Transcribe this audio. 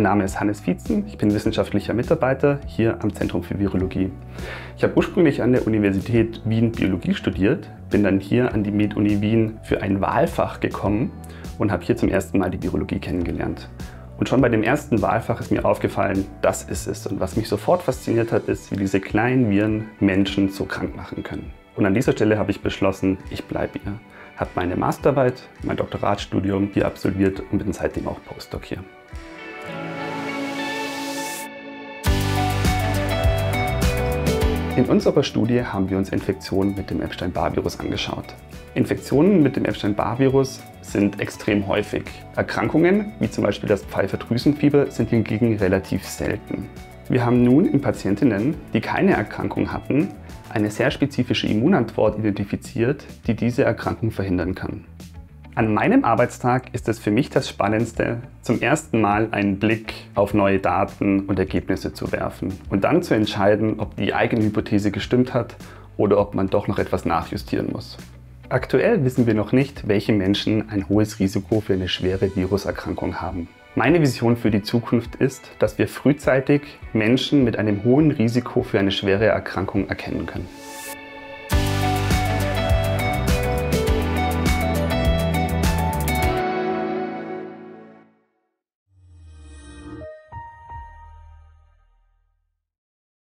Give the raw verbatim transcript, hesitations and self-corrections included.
Mein Name ist Hannes Vietzen, ich bin wissenschaftlicher Mitarbeiter hier am Zentrum für Virologie. Ich habe ursprünglich an der Universität Wien Biologie studiert, bin dann hier an die MedUni Wien für ein Wahlfach gekommen und habe hier zum ersten Mal die Virologie kennengelernt. Und schon bei dem ersten Wahlfach ist mir aufgefallen, das ist es. Und was mich sofort fasziniert hat, ist, wie diese kleinen Viren Menschen so krank machen können. Und an dieser Stelle habe ich beschlossen, ich bleibe hier. Habe meine Masterarbeit, mein Doktoratsstudium hier absolviert und bin seitdem auch Postdoc hier. In unserer Studie haben wir uns Infektionen mit dem Epstein-Barr-Virus angeschaut. Infektionen mit dem Epstein-Barr-Virus sind extrem häufig. Erkrankungen, wie zum Beispiel das Pfeiffer-Drüsenfieber, sind hingegen relativ selten. Wir haben nun in Patientinnen, die keine Erkrankung hatten, eine sehr spezifische Immunantwort identifiziert, die diese Erkrankung verhindern kann. An meinem Arbeitstag ist es für mich das Spannendste, zum ersten Mal einen Blick auf neue Daten und Ergebnisse zu werfen und dann zu entscheiden, ob die eigene Hypothese gestimmt hat oder ob man doch noch etwas nachjustieren muss. Aktuell wissen wir noch nicht, welche Menschen ein hohes Risiko für eine schwere Viruserkrankung haben. Meine Vision für die Zukunft ist, dass wir frühzeitig Menschen mit einem hohen Risiko für eine schwere Erkrankung erkennen können.